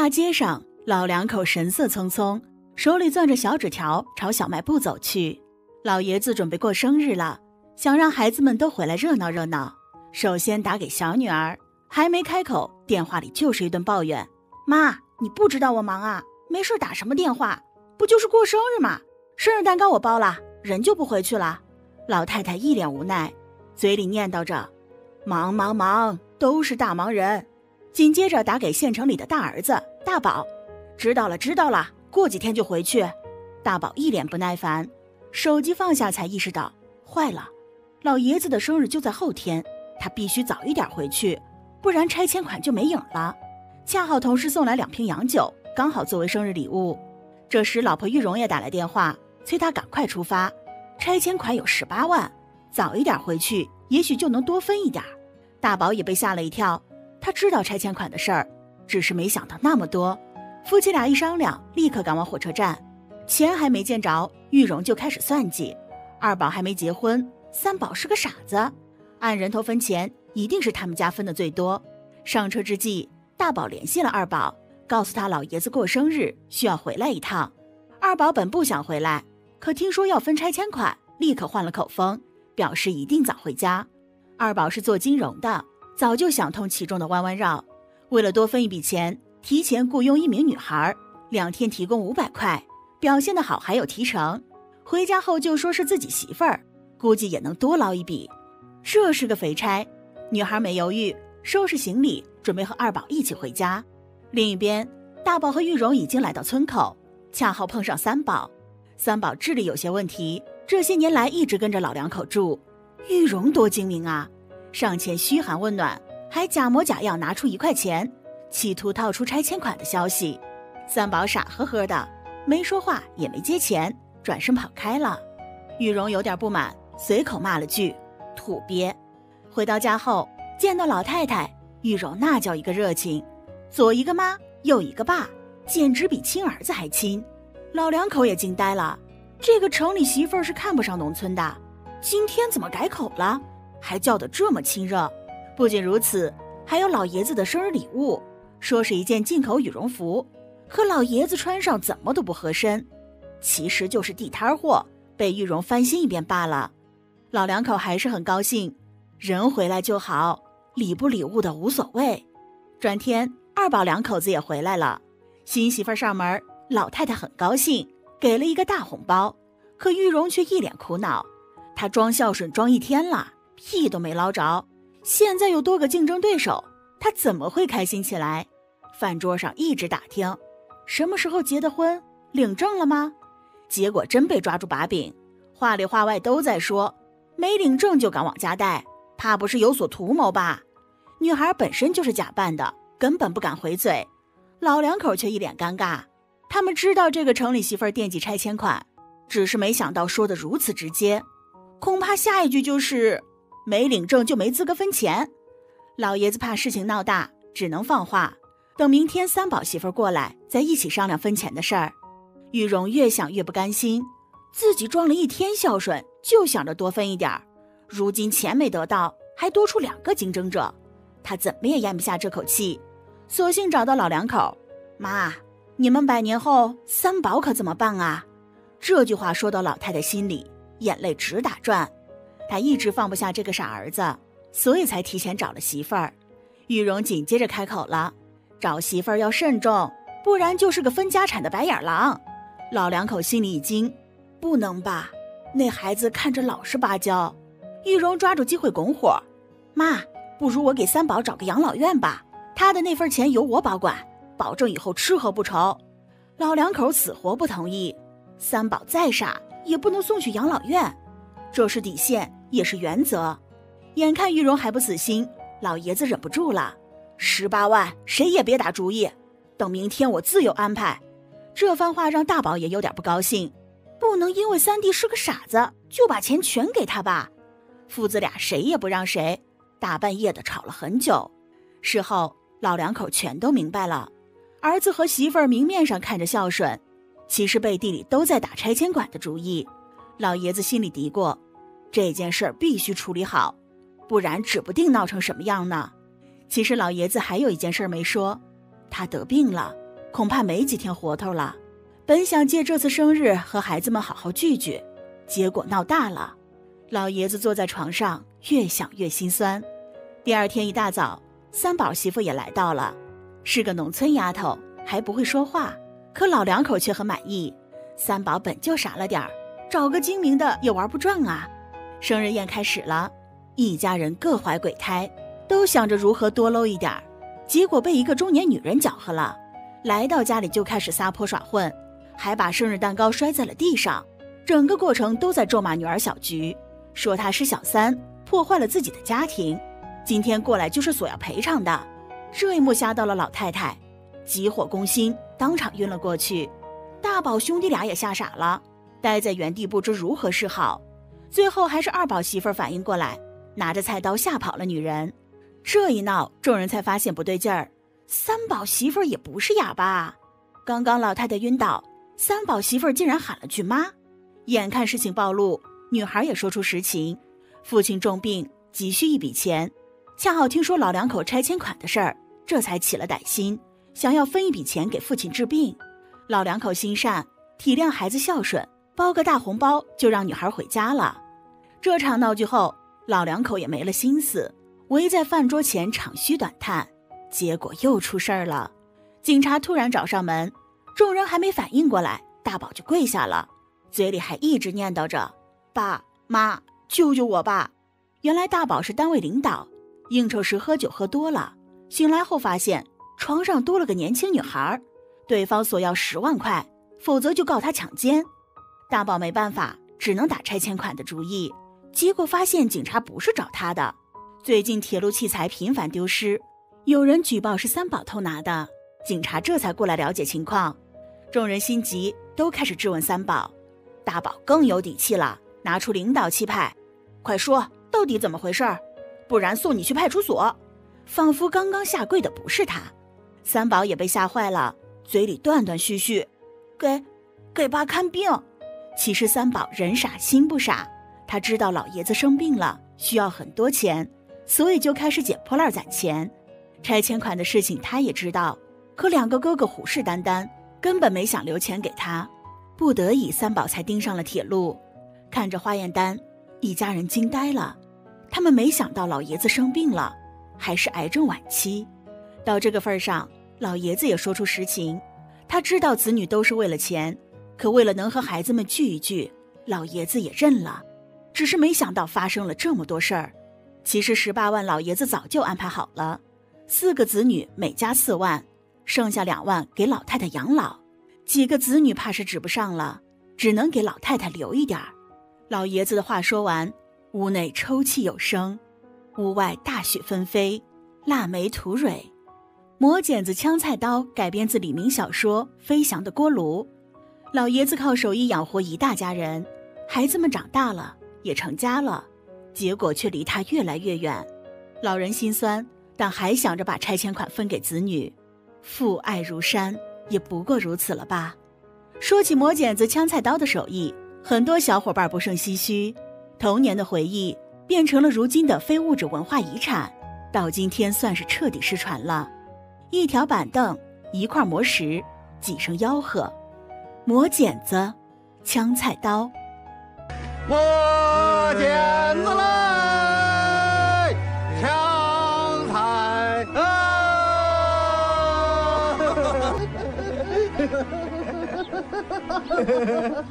大街上，老两口神色匆匆，手里攥着小纸条朝小卖部走去。老爷子准备过生日了，想让孩子们都回来热闹热闹。首先打给小女儿，还没开口，电话里就是一顿抱怨：妈，你不知道我忙啊，没事打什么电话，不就是过生日吗？生日蛋糕我包了，人就不回去了。老太太一脸无奈，嘴里念叨着：忙忙忙，都是大忙人。紧接着打给县城里的大儿子大宝：知道了知道了，过几天就回去。大宝一脸不耐烦，手机放下才意识到坏了，老爷子的生日就在后天，他必须早一点回去，不然拆迁款就没影了。恰好同事送来2瓶洋酒，刚好作为生日礼物。这时老婆玉荣也打来电话，催他赶快出发，拆迁款有18万，早一点回去也许就能多分一点。大宝也被吓了一跳，他知道拆迁款的事儿，只是没想到那么多。夫妻俩一商量，立刻赶往火车站。钱还没见着，玉荣就开始算计。二宝还没结婚，三宝是个傻子，按人头分钱，一定是他们家分的最多。上车之际，大宝联系了二宝，告诉他老爷子过生日需要回来一趟。二宝本不想回来，可听说要分拆迁款，立刻换了口风，表示一定早回家。二宝是做金融的，早就想通其中的弯弯绕，为了多分一笔钱，提前雇佣一名女孩，2天提供500块，表现得好还有提成。回家后就说是自己媳妇儿，估计也能多捞一笔。这是个肥差。女孩没犹豫，收拾行李准备和二宝一起回家。另一边，大宝和玉荣已经来到村口，恰好碰上三宝。三宝智力有些问题，这些年来一直跟着老两口住。玉荣多精明啊，上前嘘寒问暖，还假模假样拿出1块钱，企图套出拆迁款的消息。三宝傻呵呵的，没说话也没接钱，转身跑开了。玉荣有点不满，随口骂了句土鳖。回到家后，见到老太太，玉荣那叫一个热情，左一个妈，右一个爸，简直比亲儿子还亲。老两口也惊呆了，这个城里媳妇儿是看不上农村的，今天怎么改口了，还叫得这么亲热。不仅如此，还有老爷子的生日礼物，说是一件进口羽绒服，可老爷子穿上怎么都不合身，其实就是地摊货，被玉荣翻新一遍罢了。老两口还是很高兴，人回来就好，礼不礼物的无所谓。转天，二宝两口子也回来了，新媳妇上门，老太太很高兴，给了一个大红包，可玉荣却一脸苦恼，她装孝顺装1天了，屁都没捞着，现在又多个竞争对手，她怎么会开心起来？饭桌上一直打听，什么时候结的婚，领证了吗？结果真被抓住把柄，话里话外都在说没领证就敢往家带，怕不是有所图谋吧？女孩本身就是假扮的，根本不敢回嘴。老两口却一脸尴尬，他们知道这个城里媳妇惦记拆迁款，只是没想到说得如此直接，恐怕下一句就是没领证就没资格分钱。老爷子怕事情闹大，只能放话，等明天三宝媳妇过来再一起商量分钱的事儿。玉荣越想越不甘心，自己装了1天孝顺，就想着多分一点，如今钱没得到，还多出2个竞争者，他怎么也咽不下这口气，索性找到老两口：妈，你们100年后三宝可怎么办啊？这句话说到老太太心里，眼泪直打转。她一直放不下这个傻儿子，所以才提前找了媳妇儿。玉荣紧接着开口了：找媳妇儿要慎重，不然就是个分家产的白眼狼。老两口心里一惊，不能吧，那孩子看着老实巴交。玉荣抓住机会拱火：妈，不如我给三宝找个养老院吧，他的那份钱由我保管，保证以后吃喝不愁。老两口死活不同意，三宝再傻也不能送去养老院，这是底线，也是原则。眼看玉荣还不死心，老爷子忍不住了：18万谁也别打主意，等明天我自有安排。这番话让大宝也有点不高兴，不能因为三弟是个傻子就把钱全给他吧。父子俩谁也不让谁，大半夜的吵了很久。事后老两口全都明白了，儿子和媳妇儿明面上看着孝顺，其实背地里都在打拆迁款的主意。老爷子心里嘀咕，这件事必须处理好，不然指不定闹成什么样呢。其实老爷子还有一件事没说，他得病了， 恐怕没几天活头了。本想借这次生日和孩子们好好聚聚，结果闹大了。老爷子坐在床上，越想越心酸。第二天一大早，三宝媳妇也来到了，是个农村丫头，还不会说话，可老两口却很满意。三宝本就傻了点儿，找个精明的也玩不转啊。生日宴开始了，一家人各怀鬼胎，都想着如何多搂一点儿，结果被一个中年女人搅和了，来到家里就开始撒泼耍混，还把生日蛋糕摔在了地上。整个过程都在咒骂女儿小菊，说她是小三，破坏了自己的家庭，今天过来就是索要赔偿的。这一幕吓到了老太太，急火攻心，当场晕了过去。大宝兄弟俩也吓傻了，待在原地不知如何是好。最后还是二宝媳妇反应过来，拿着菜刀吓跑了女人。这一闹，众人才发现不对劲儿，三宝媳妇也不是哑巴啊。刚刚老太太晕倒，三宝媳妇竟然喊了句妈。眼看事情暴露，女孩也说出实情，父亲重病，急需一笔钱，恰好听说老两口拆迁款的事儿，这才起了歹心，想要分一笔钱给父亲治病。老两口心善，体谅孩子孝顺，包个大红包就让女孩回家了。这场闹剧后，老两口也没了心思，围在饭桌前长吁短叹。结果又出事儿了，警察突然找上门，众人还没反应过来，大宝就跪下了，嘴里还一直念叨着爸妈救救我吧。原来大宝是单位领导，应酬时喝酒喝多了，醒来后发现床上多了个年轻女孩，对方索要10万块，否则就告他强奸。大宝没办法，只能打拆迁款的主意，结果发现警察不是找他的。最近铁路器材频繁丢失，有人举报是三宝偷拿的，警察这才过来了解情况。众人心急，都开始质问三宝。大宝更有底气了，拿出领导气派，快说到底怎么回事，不然送你去派出所。仿佛刚刚下跪的不是他。三宝也被吓坏了，嘴里断断续续，给爸看病。其实三宝人傻心不傻，他知道老爷子生病了，需要很多钱，所以就开始捡破烂攒钱。拆迁款的事情他也知道，可两个哥哥虎视眈眈，根本没想留钱给他。不得已，三宝才盯上了铁路。看着化验单，一家人惊呆了，他们没想到老爷子生病了，还是癌症晚期。到这个份上，老爷子也说出实情，他知道子女都是为了钱，可为了能和孩子们聚一聚，老爷子也认了。只是没想到发生了这么多事儿。其实18万老爷子早就安排好了，4个子女每家4万，剩下2万给老太太养老。几个子女怕是指不上了，只能给老太太留一点儿。老爷子的话说完，屋内抽泣有声，屋外大雪纷飞，腊梅吐蕊。磨剪子枪菜刀改编自李明小说《飞翔的锅炉》。老爷子靠手艺养活一大家人，孩子们长大了，也成家了，结果却离他越来越远。老人心酸，但还想着把拆迁款分给子女。父爱如山，也不过如此了吧。说起磨剪子枪菜刀的手艺，很多小伙伴不胜唏嘘，童年的回忆变成了如今的非物质文化遗产，到今天算是彻底失传了。一条板凳，一块磨石，几声吆喝，磨剪子枪菜刀。 磨剪子嘞，枪菜刀。